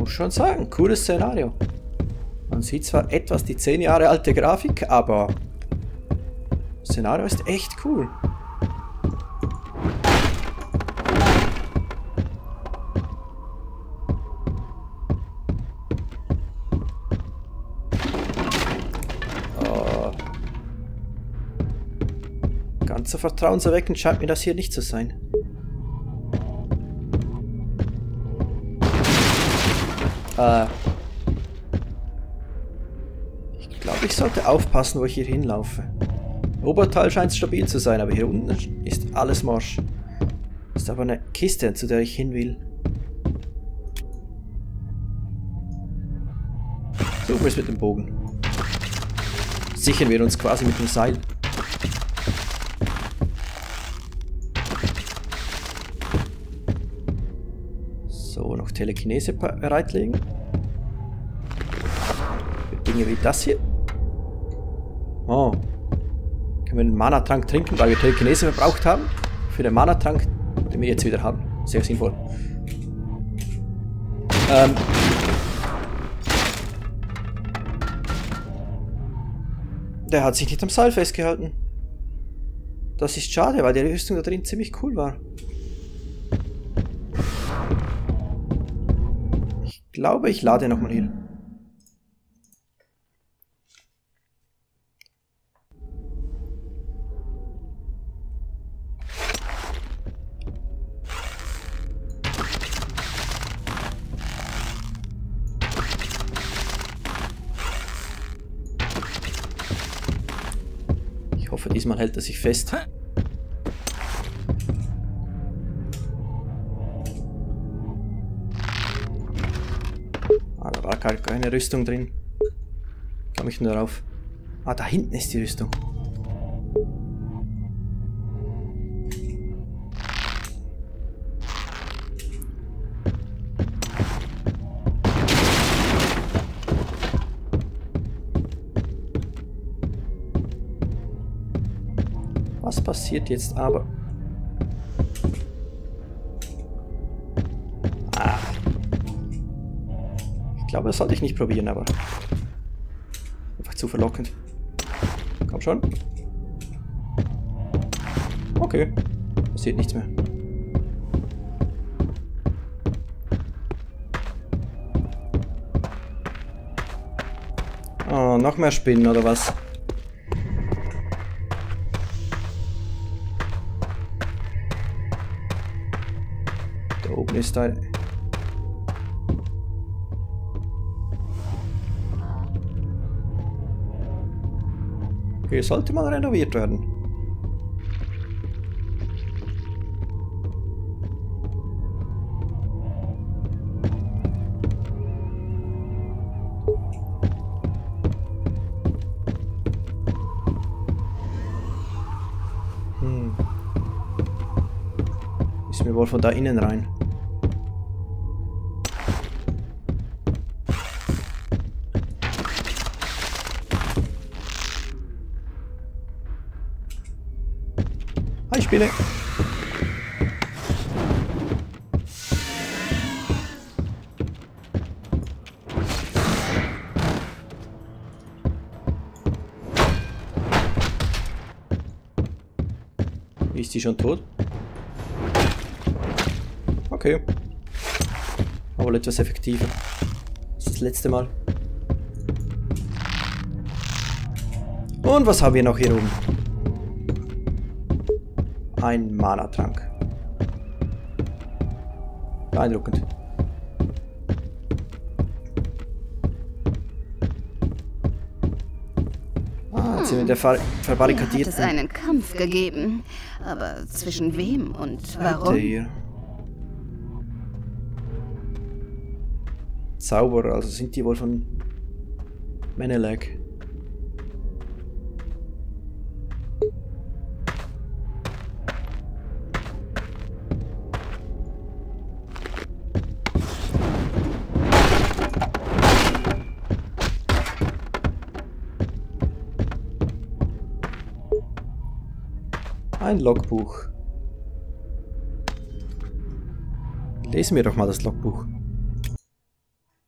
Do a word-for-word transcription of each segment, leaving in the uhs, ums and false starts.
Muss schon sagen, cooles Szenario. Man sieht zwar etwas die zehn Jahre alte Grafik, aber das Szenario ist echt cool. Oh. Ganz so vertrauenserweckend scheint mir das hier nicht zu sein. Äh. Ich glaube, ich sollte aufpassen, wo ich hier hinlaufe. Oberteil scheint stabil zu sein, aber hier unten ist alles morsch. Ist aber eine Kiste, zu der ich hin will. Suchen wir es mit dem Bogen. Sichern wir uns quasi mit dem Seil. So, noch Telekinese bereitlegen. Für Dinge wie das hier. Oh. Können wir einen Mana-Trank trinken, weil wir Telekinese verbraucht haben? Für den Mana-Trank, den wir jetzt wieder haben. Sehr sinnvoll. Ähm. Der hat sich nicht am Seil festgehalten. Das ist schade, weil die Rüstung da drin ziemlich cool war. Ich glaube, ich lade nochmal hier. Ich hoffe, diesmal hält er sich fest. Ah, da war keine Rüstung drin. Komme ich nur drauf. Ah, da hinten ist die Rüstung. Was passiert jetzt aber? Ah. Ich glaube, das sollte ich nicht probieren, aber einfach zu verlockend. Komm schon. Okay. Passiert nichts mehr. Oh, noch mehr Spinnen oder was? Da oben ist ein... Okay, sollte mal renoviert werden. Hm. Müssen wir wohl von da innen rein. Hi, Spinne. Ist die schon tot? Okay. Aber etwas effektiver. Das ist das letzte Mal. Und was haben wir noch hier oben? Ein Mana-Trank. Beeindruckend. Ah, jetzt sind wir in der Ver verbarrikadierten... Hier hat es einen Kampf gegeben. Aber zwischen wem und warum? Hier. Zauberer, also sind die wohl von Menelag. Ein Logbuch. Lesen wir doch mal das Logbuch.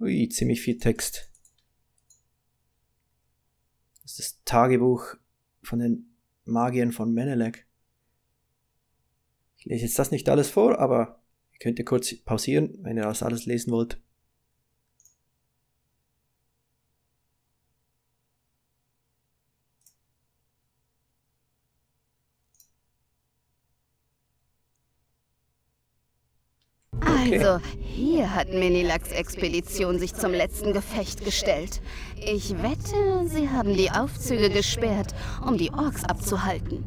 Ui, ziemlich viel Text. Das ist das Tagebuch von den Magiern von Menelek. Ich lese jetzt das nicht alles vor, aber ihr könnt ihr kurz pausieren, wenn ihr das alles lesen wollt. Also, hier hat Menelax Expedition sich zum letzten Gefecht gestellt. Ich wette, sie haben die Aufzüge gesperrt, um die Orks abzuhalten.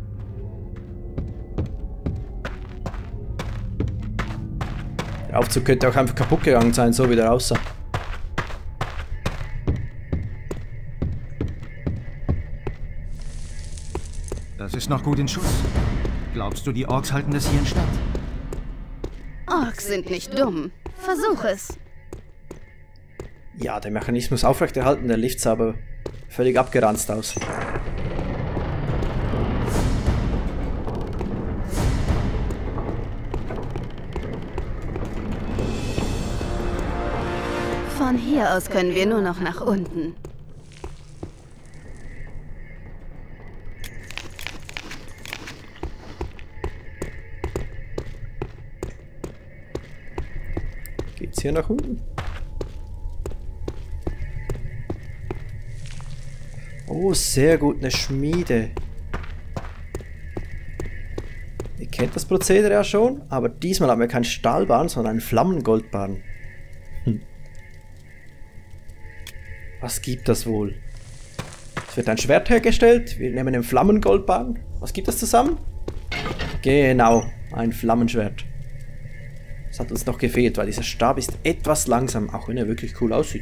Der Aufzug könnte auch einfach kaputt gegangen sein, so wie der aussah. Das ist noch gut in Schuss. Glaubst du, die Orks halten das hier in Stand? Orks sind nicht dumm. Versuch es. Ja, der Mechanismus aufrechterhalten, der Lift sah aber völlig abgeranzt aus. Von hier aus können wir nur noch nach unten. Geht's hier nach unten? Oh, sehr gut, eine Schmiede. Ihr kennt das Prozedere ja schon, aber diesmal haben wir keinen Stahlbarren, sondern einen Flammengoldbarren. Hm. Was gibt das wohl? Es wird ein Schwert hergestellt, wir nehmen den Flammengoldbarren. Was gibt das zusammen? Genau, ein Flammenschwert. Das hat uns noch gefehlt, weil dieser Stab ist etwas langsam, auch wenn er wirklich cool aussieht.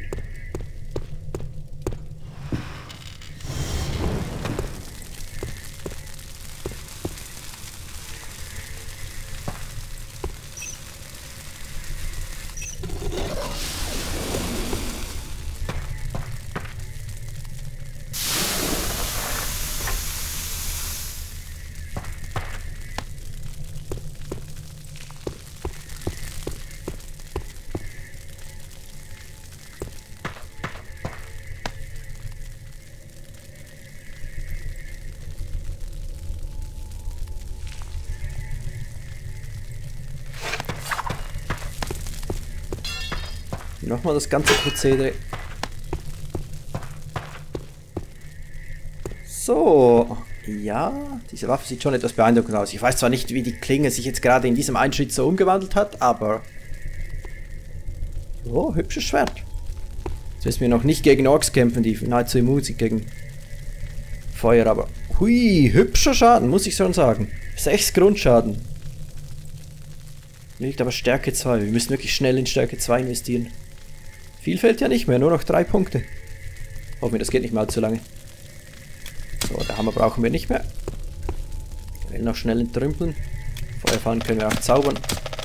Nochmal das ganze Prozedere. So, ja, diese Waffe sieht schon etwas beeindruckend aus. Ich weiß zwar nicht, wie die Klinge sich jetzt gerade in diesem einen Schritt so umgewandelt hat, aber... Oh, hübsches Schwert. Jetzt müssen wir noch nicht gegen Orks kämpfen, die nahezu immun sind gegen Feuer, aber... Hui, hübscher Schaden, muss ich schon sagen. Sechs Grundschaden. Liegt aber Stärke zwei. Wir müssen wirklich schnell in Stärke zwei investieren. Viel fällt ja nicht mehr, nur noch drei Punkte. Hoffen wir, das geht nicht mal allzu lange. So, der Hammer brauchen wir nicht mehr. Wir wollen noch schnell entrümpeln. Feuerfallen können wir auch zaubern.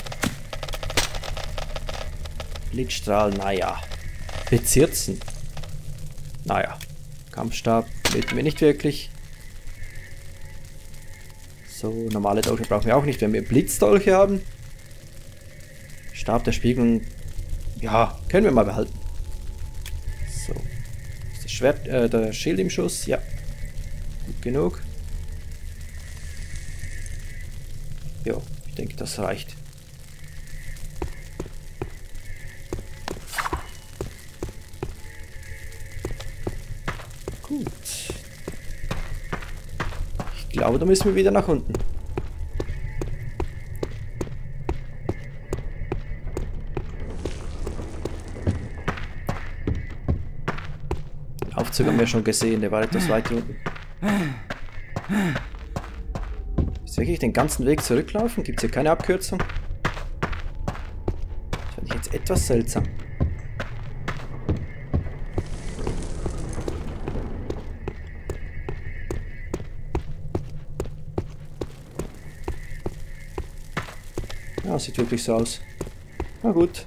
Blitzstrahl, naja. Bezirzen. Naja. Kampfstab möchten wir nicht wirklich. So, normale Dolche brauchen wir auch nicht, wenn wir Blitzdolche haben. Stab der Spiegelung, ja, können wir mal behalten. So. Ist das Schwert, äh, der Schild im Schuss? Ja. Gut genug. Jo, ich denke, das reicht. Gut. Ich glaube, da müssen wir wieder nach unten. Aufzug haben wir schon gesehen, der war etwas weiter unten. Ist wirklich den ganzen Weg zurücklaufen? Gibt es hier keine Abkürzung? Das fand ich jetzt etwas seltsam. Ja, sieht wirklich so aus. Na gut.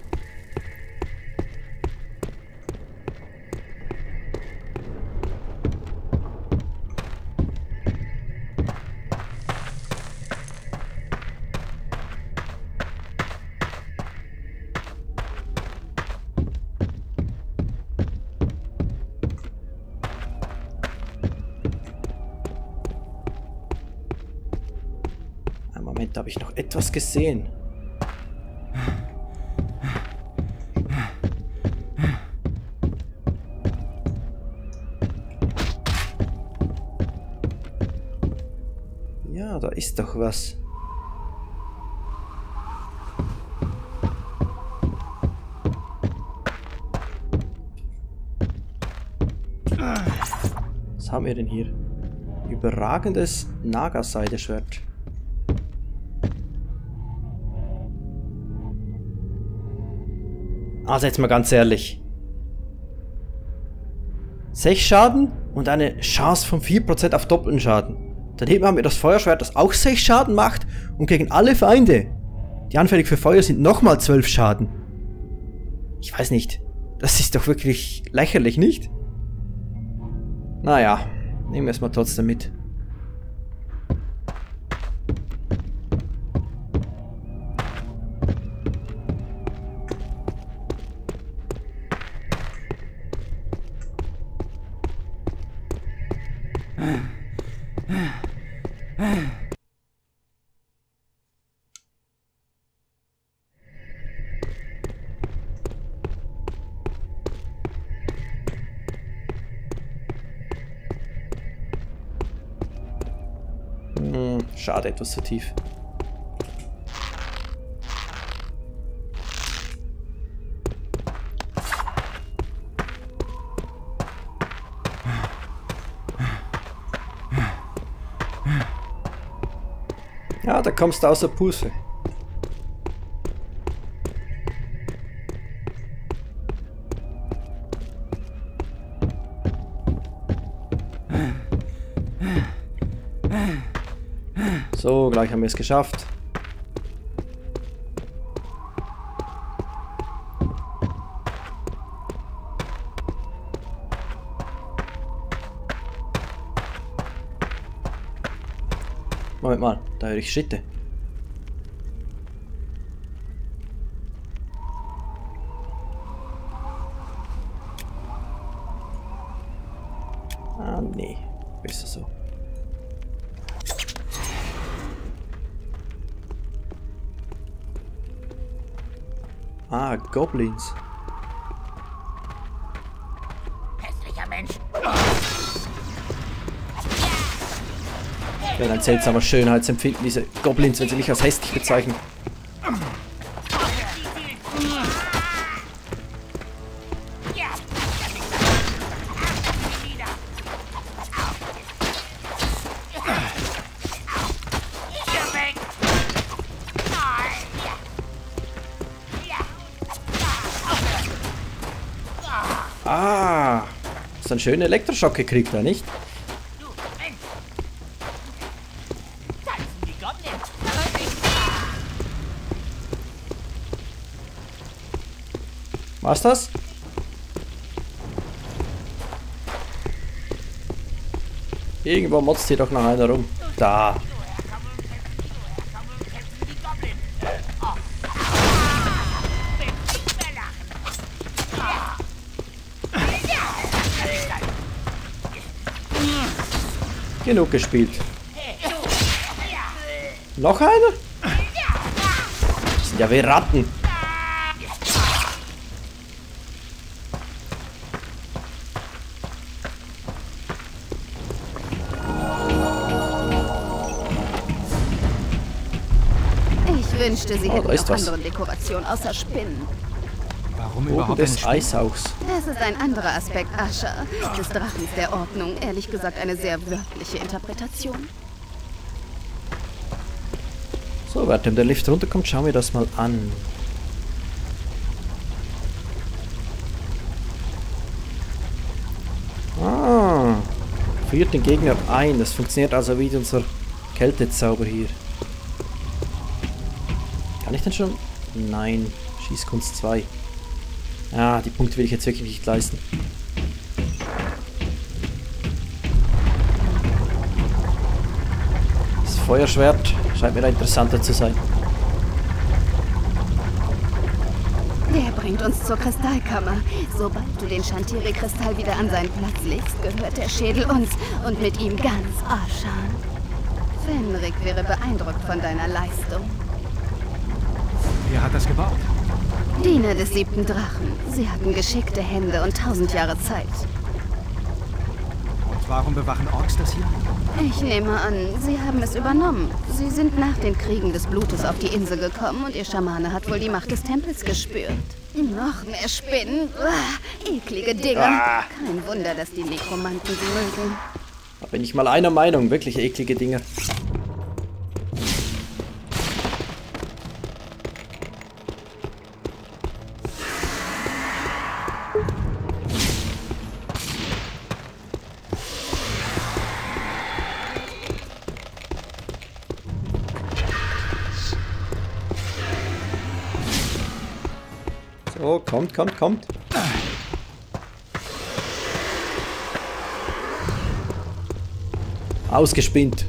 Da habe ich noch etwas gesehen. Ja, da ist doch was. Was haben wir denn hier? Überragendes Naga-Seideschwert. Also jetzt mal ganz ehrlich. sechs Schaden und eine Chance von vier Prozent auf doppelten Schaden. Daneben haben wir das Feuerschwert, das auch sechs Schaden macht und gegen alle Feinde, die anfällig für Feuer sind, nochmal zwölf Schaden. Ich weiß nicht. Das ist doch wirklich lächerlich, nicht? Naja, nehmen wir es mal trotzdem mit. Hm, schade, etwas zu tief. Ja, da kommst du aus der Puste. So, gleich haben wir es geschafft. Moment mal, da höre ich Schritte. Ah, nee. Besser so. Ah, Goblins. Hässlicher Mensch. Ja, ein seltsamer Schönheitsempfinden, diese Goblins, wenn sie mich als hässlich bezeichnen. Ah, hast einen schönen Elektroschock gekriegt, oder nicht? War's das? Irgendwo motzt hier doch noch einer rum. Da. Genug gespielt. Noch einer? Das sind ja wie Ratten. Ich wünschte, sie Oh, hätten da ist noch was. andere Dekorationen außer Spinnen. Warum Boden überhaupt eine des Spinne? Eishauchs. Das ist ein anderer Aspekt Ascher, des Drachens der Ordnung. Ehrlich gesagt eine sehr wörtliche Interpretation. So, während der Lift runterkommt, schauen wir das mal an. Ah, friert den Gegner ein. Das funktioniert also wie unser Kältezauber hier. Kann ich denn schon? Nein, Schießkunst zwei. Ah, die Punkte will ich jetzt wirklich nicht leisten. Das Feuerschwert scheint mir da interessanter zu sein. Der bringt uns zur Kristallkammer. Sobald du den Shantiri-Kristall wieder an seinen Platz legst, gehört der Schädel uns und mit ihm ganz Aschan. Fenrik wäre beeindruckt von deiner Leistung. Wer hat das gebaut? Diener des siebten Drachen. Sie hatten geschickte Hände und tausend Jahre Zeit. Und warum bewachen Orks das hier? Ich nehme an, sie haben es übernommen. Sie sind nach den Kriegen des Blutes auf die Insel gekommen und ihr Schamane hat wohl die Macht des Tempels gespürt. Noch mehr Spinnen. Uah, eklige Dinger. Ah. Kein Wunder, dass die Nekromanten sie mögen. Da bin ich mal einer Meinung. Wirklich eklige Dinger. So, kommt, kommt, kommt. Ausgespinnt.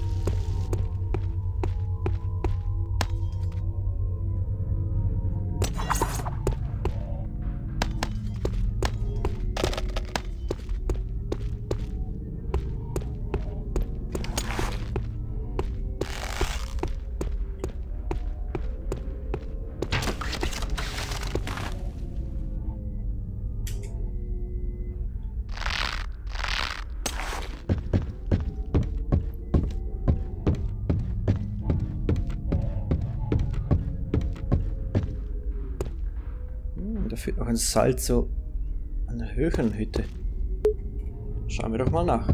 Da führt noch ein Salzo an der höheren Hütte. Schauen wir doch mal nach.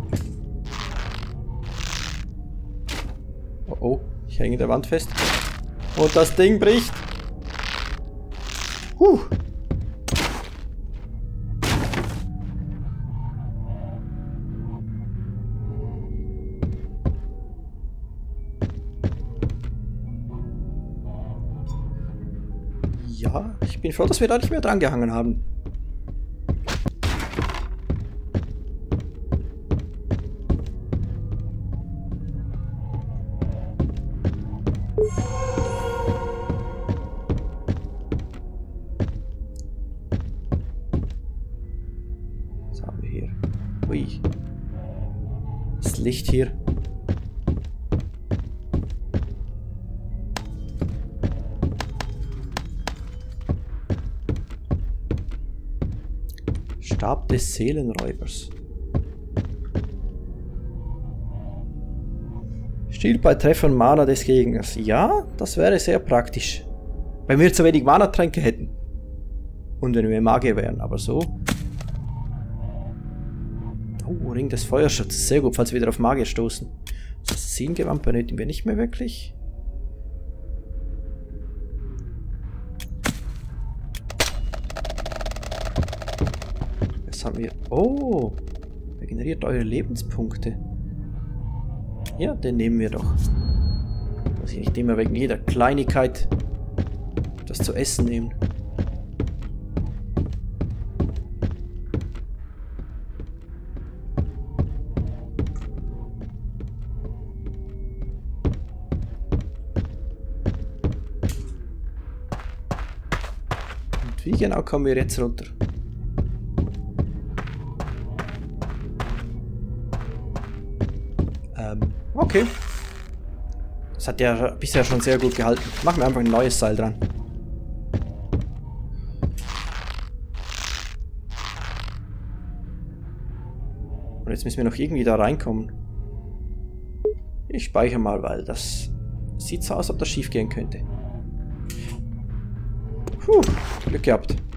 Oh oh, ich hänge in der Wand fest. Und das Ding bricht. Huh. Ja, ich bin froh, dass wir da nicht mehr dran gehangen haben. Was haben wir hier? Ui. Das Licht hier. Stab des Seelenräubers. Stiehlt bei Treffern Mana des Gegners. Ja, das wäre sehr praktisch. Wenn wir zu wenig Mana-Tränke hätten. Und wenn wir Magier wären, aber so. Oh, Ring des Feuerschutzes. Sehr gut, falls wir wieder auf Magier stoßen. Das Assassinengewand benötigen wir nicht mehr wirklich. Haben wir. Oh! Regeneriert eure Lebenspunkte. Ja, den nehmen wir doch. Muss ich nicht immer wegen jeder Kleinigkeit das zu essen nehmen. Und wie genau kommen wir jetzt runter? Okay. Das hat ja bisher schon sehr gut gehalten. Machen wir einfach ein neues Seil dran. Und jetzt müssen wir noch irgendwie da reinkommen. Ich speichere mal, weil das sieht so aus, als ob das schief gehen könnte. Puh, Glück gehabt.